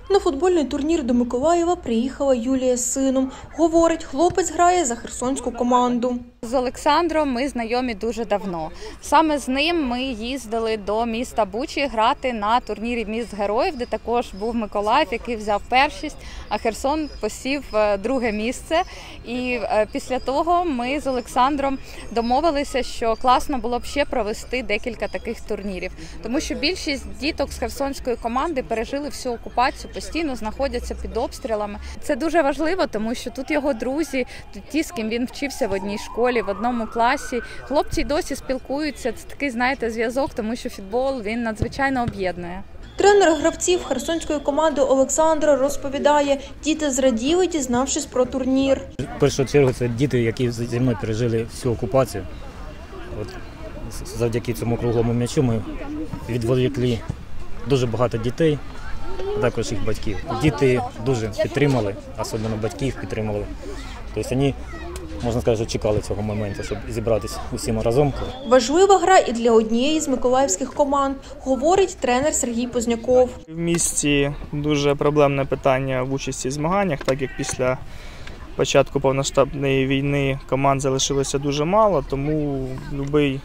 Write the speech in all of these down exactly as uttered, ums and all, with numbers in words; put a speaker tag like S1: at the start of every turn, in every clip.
S1: На футбольний турнір до Миколаєва приїхала Юлія з сином. Говорить, хлопець грає за херсонську команду.
S2: З Олександром ми знайомі дуже давно. Саме з ним ми їздили до міста Бучі грати на турнірі «Міст героїв», де також був Миколаїв, який взяв першість, а Херсон посів друге місце. І після того ми з Олександром домовилися, що класно було б ще провести декілька таких турнірів. Тому що більшість діток з херсонської команди пережили всю окупацію, постійно знаходяться під обстрілами. Це дуже важливо, тому що тут його друзі, тут ті, з ким він вчився в одній школі, в одному класі. Хлопці й досі спілкуються, це такий, знаєте, зв'язок, тому що футбол, він надзвичайно об'єднує.
S1: Тренер гравців херсонської команди Олександр розповідає, діти зраділи, дізнавшись про турнір.
S3: В першу чергу це діти, які зі мною пережили всю окупацію. От, завдяки цьому круглому м'ячу ми відволікли дуже багато дітей, а також їх батьків. Діти дуже підтримали, особливо батьків підтримали. Тобто вони, можна сказати, чекали цього моменту, щоб зібратися усім разом.
S1: Важлива гра і для однієї з миколаївських команд, говорить тренер Сергій Позняков.
S4: В місті дуже проблемне питання в участі в змаганнях, так як після початку повномасштабної війни команд залишилося дуже мало, тому будь-який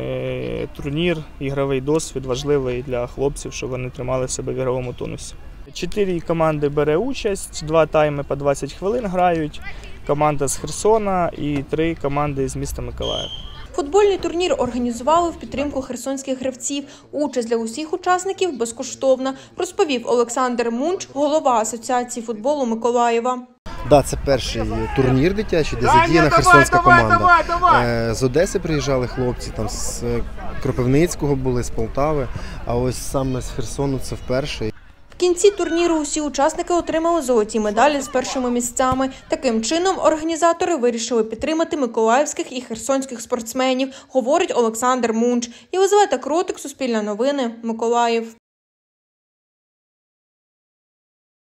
S4: е, турнір, ігровий досвід важливий для хлопців, щоб вони тримали себе в ігровому тонусі. Чотири команди бере участь, два тайми по двадцять хвилин грають, команда з Херсона і три команди з міста Миколаїв.
S1: Футбольний турнір організували в підтримку херсонських гравців. Участь для усіх учасників безкоштовна, розповів Олександр Мунч, голова Асоціації футболу Миколаєва.
S5: Да, це перший турнір дитячий, де задіяна херсонська команда. З Одеси приїжджали хлопці, там з Кропивницького були, з Полтави, а ось саме з Херсону це вперше.
S1: В кінці турніру усі учасники отримали золоті медалі з першими місцями. Таким чином, організатори вирішили підтримати миколаївських і херсонських спортсменів, говорить Олександр Мунч. Єлизавета Кротик, Суспільне новини, Миколаїв.